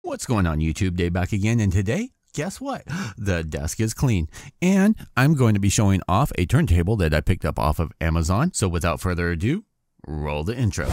What's going on YouTube? Dave back again, and today, guess what? The desk is clean, and I'm going to be showing off a turntable that I picked up off of Amazon. So without further ado, roll the intro.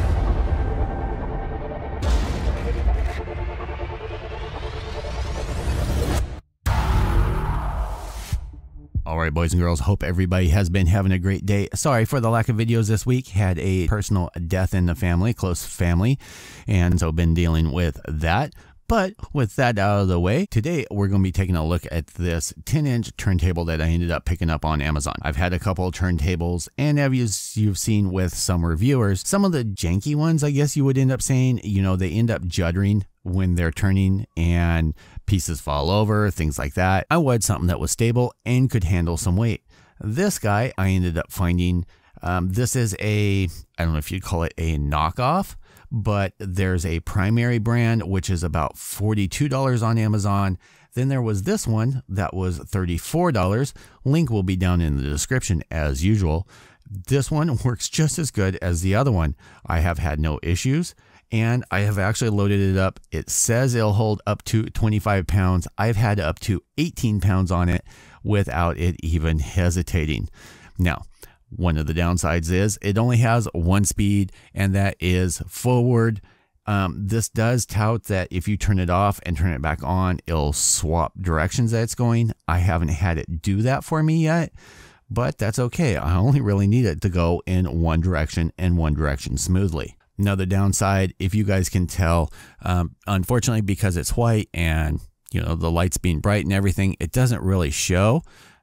Alright boys and girls, hope everybody has been having a great day. Sorry for the lack of videos this week. Had a personal death in the family, close family, and so been dealing with that. But with that out of the way, today we're going to be taking a look at this 10-inch turntable that I ended up picking up on Amazon. I've had a couple of turntables, and as you've seen with some reviewers, some of the janky ones, I guess you would end up saying, you know, they end up juddering when they're turning and pieces fall over, things like that. I wanted something that was stable and could handle some weight. This guy, I ended up finding, this is I don't know if you'd call it a knockoff, but there's a primary brand, which is about $42 on Amazon. Then there was this one that was $34. Link will be down in the description as usual. This one works just as good as the other one. I have had no issues, and I have actually loaded it up. It says it'll hold up to 25 pounds. I've had up to 18 pounds on it without it even hesitating. Now, one of the downsides is it only has one speed, and that is forward. This does tout that if you turn it off and turn it back on, it'll swap directions that it's going. I haven't had it do that for me yet, but that's okay. I only really need it to go in one direction and one direction smoothly. Another downside, if you guys can tell, unfortunately, because it's white and you know the lights being bright and everything, it doesn't really show.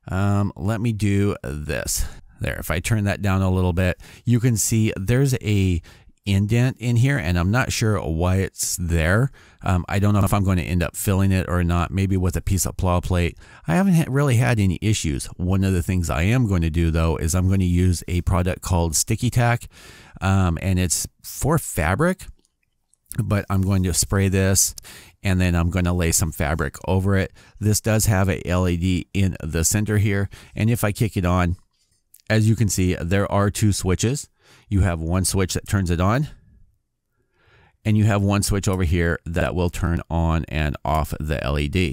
Let me do this. There, if I turn that down a little bit, you can see there's a indent in here, and I'm not sure why it's there. I don't know if I'm going to end up filling it or not, maybe with a piece of plow plate. I haven't really had any issues. One of the things I am going to do though is I'm going to use a product called Sticky Tack, and it's for fabric, but I'm going to spray this and then I'm going to lay some fabric over it. This does have a LED in the center here, and if I kick it on, as you can see, there are two switches. You have one switch that turns it on, and you have one switch over here that will turn on and off the LED.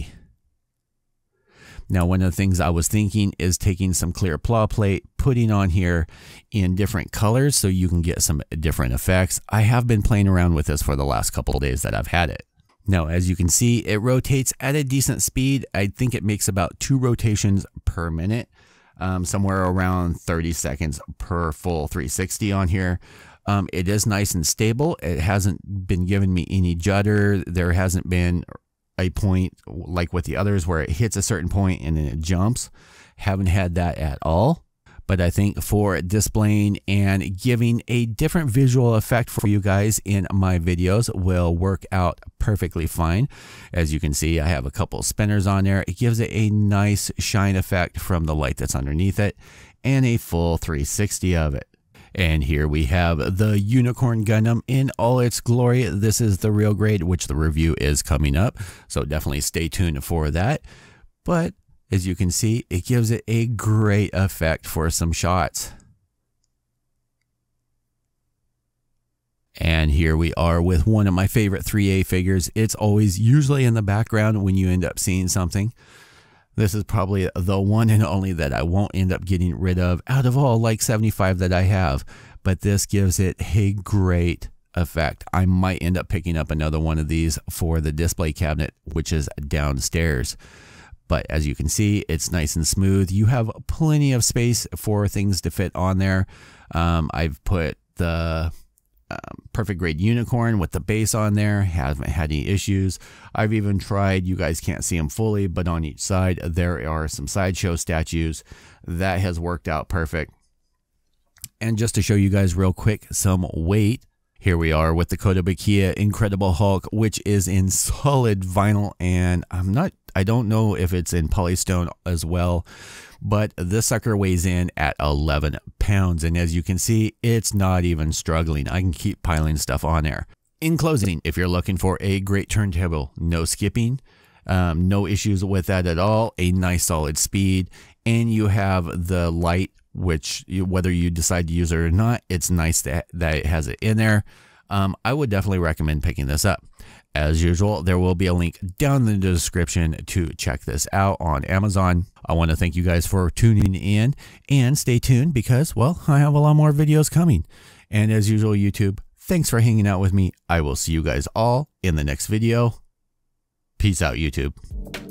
Now, one of the things I was thinking is taking some clear plow plate, putting on here in different colors so you can get some different effects. I have been playing around with this for the last couple of days that I've had it. Now, as you can see, it rotates at a decent speed. I think it makes about 2 rotations per minute. Somewhere around 30 seconds per full 360 on here. It is nice and stable. It hasn't been giving me any judder. There hasn't been a point like with the others where it hits a certain point and then it jumps. Haven't had that at all. But I think for displaying and giving a different visual effect for you guys in my videos will work out perfectly fine. As you can see, I have a couple of spinners on there. It gives it a nice shine effect from the light that's underneath it and a full 360 of it. And here we have the Unicorn Gundam in all its glory. This is the real grade, which the review is coming up, so definitely stay tuned for that. But as you can see, it gives it a great effect for some shots. And here we are with one of my favorite 3A figures. It's always usually in the background when you end up seeing something. This is probably the one and only that I won't end up getting rid of out of all like 75 that I have. But this gives it a great effect. I might end up picking up another one of these for the display cabinet, which is downstairs. But as you can see, it's nice and smooth. You have plenty of space for things to fit on there. I've put the perfect grade unicorn with the base on there. Haven't had any issues. I've even tried, you guys can't see them fully, but on each side there are some sideshow statues. That has worked out perfect. And just to show you guys real quick some weight, here we are with the Kotobukiya Incredible Hulk, which is in solid vinyl, and I don't know if it's in polystone as well, but this sucker weighs in at 11 pounds, and as you can see, it's not even struggling. I can keep piling stuff on there. In closing, if you're looking for a great turntable, no skipping, no issues with that at all, a nice solid speed, and you have the light, which whether you decide to use it or not, it's nice that it has it in there. I would definitely recommend picking this up. As usual, there will be a link down in the description to check this out on Amazon. I want to thank you guys for tuning in, and stay tuned because, well, I have a lot more videos coming. And as usual, YouTube, thanks for hanging out with me. I will see you guys all in the next video. Peace out, YouTube.